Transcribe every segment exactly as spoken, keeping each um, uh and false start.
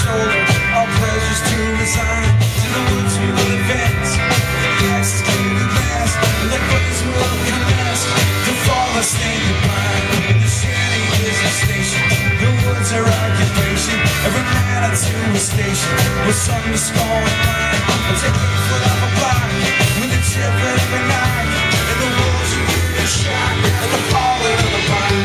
shoulder, all pleasures to resign. To the woods we will advance, the axes clear to glass, and the blaze will commence to fall a standing pine. The shanty is a station, the woods are occupation. Every man to a station, with sun to scorn and line. I'll take eight foot off a block, with a chip at every knock, and the wolves are getting shocked at the falling of the pine.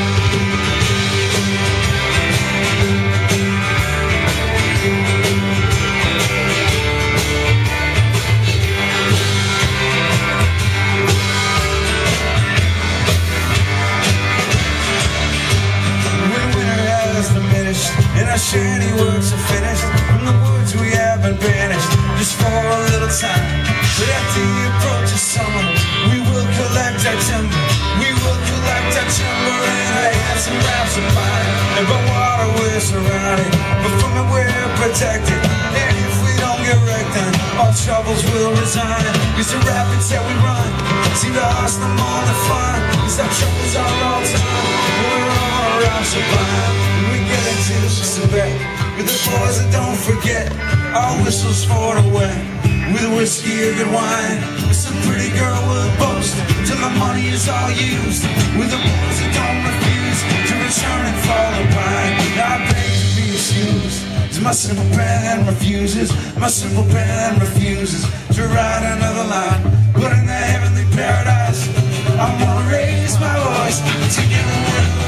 And our shanty works are finished. From the woods we haven't banished, just for a little time. But at the approach of summer, we will collect our timber. We will collect our timber and I have some rafts of mine. And by water we're surrounded, but from it we're protected. And if we don't get wrecked, then all troubles will resign. Cause the rapids that we run seem to us the more the fun. Cause our troubles are all time, we're all around sublime. With the boys that don't forget our whistles for the wet, with whiskey or good wine, with some pretty girl we'll boast till the money is all used, with the boys that don't refuse to return and fall apart. I beg to be excused, as my simple pen refuses, my simple pen refuses to write another line. But in the heavenly paradise, I'm gonna raise my voice to give a word.